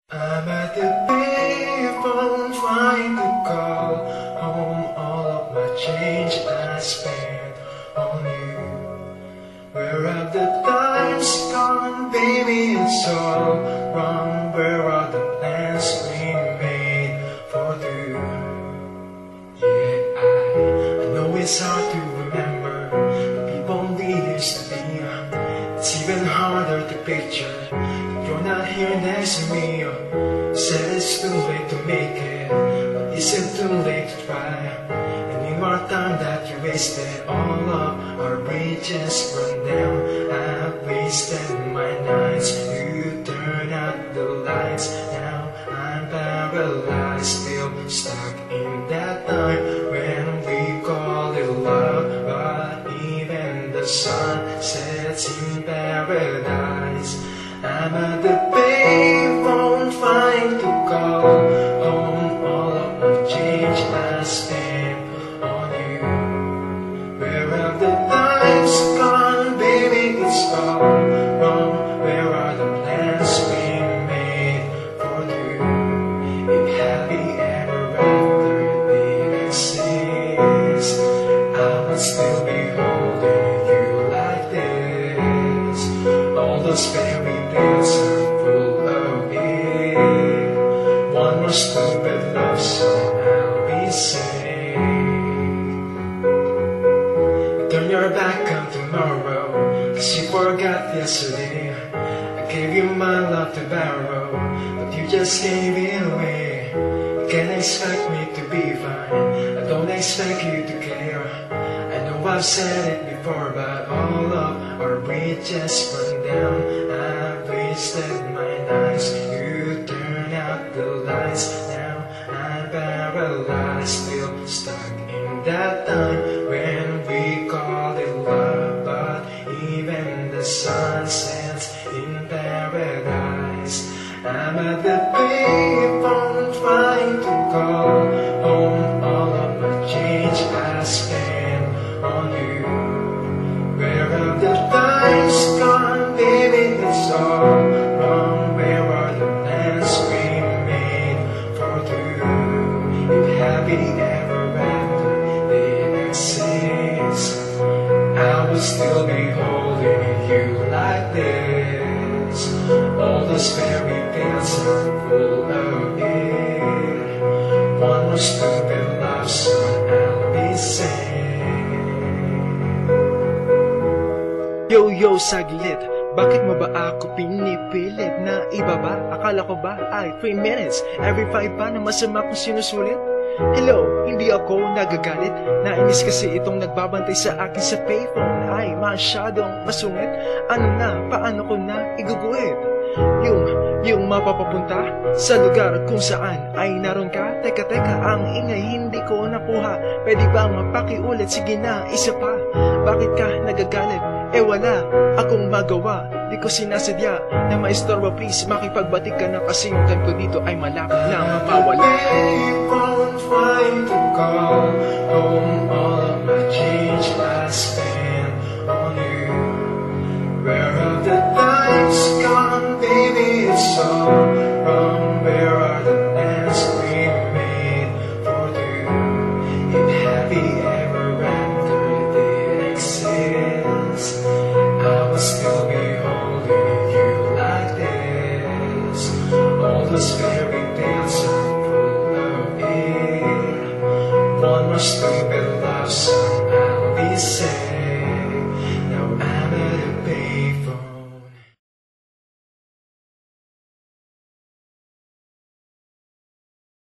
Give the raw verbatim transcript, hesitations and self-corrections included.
I'm at the payphone trying to call home all of my change I spent on you. Where have the times gone, baby? It's all wrong. Where are the plans we made for two? Yeah, I, I know it's hard to remember the people we used to be. It's even harder to picture you're not here next to me. Said it's too late to make it, but is it too late to try? Any more time that you wasted, all of our bridges run down. I've wasted my nights, you turn out the lights. Now I'm paralyzed, still stuck in that time when we call it love. But even the sun sets in paradise. I'm at the payphone trying to call home all of my change I spent on you. Where have the times gone, baby? It's all wrong. Where are the plans we made for you? If happy ever after did exist, I would still be holding you like this. All those fairy tales are full of it. One more stupid love song, I'll be safe. Turn your back on tomorrow, cause you forgot yesterday. I gave you my love to borrow, but you just gave it away. You can't expect me to be fine, I don't expect you to care. I know I've said it before, but all of our bridges run down. I've wasted my nights, you turn out the lights. Now I'm paralyzed, still stuck in that time when we called it love. But even the sun sets in paradise. I'm at the payphone trying to call home all of my change I spent on you. Where have the times gone, baby? It's all wrong. Where are the plans we made for two? If happy ever after did exist, I would still be holding you like this. All those fairy tales are full of it. One more stupid love song, I'll be saying. Yo, yo, saglit, bakit mo ba ako pinipilit na ibaba? Akala ko ba ay three minutes every five pa na masama kong sinusulit? Hello, hindi ako nagagalit. Nainis kasi itong nagbabantay sa akin sa payphone ay masyadong masungit. Ano na, paano ko na iguguhit? Yung, yung mapapapunta sa lugar kung saan ay naroon ka. Teka, teka, ang ingay hindi ko nakuha. Pwede bang pakiulit? Sige na, isa pa. Bakit ka nagagalit? Eh wala akong magawa, di ko sinasadya na maistorbo. Please, makipagbatik ka na kasi yung time ko dito ay malapit na mapawala. Payphone trying to call home all of my change I spent on you. Where have the times gone, baby? It's all wrong. Where are the plans we made for two? If happy ever after did exist, I would still be holding you like this. All those fairy tales are full of it. One more story.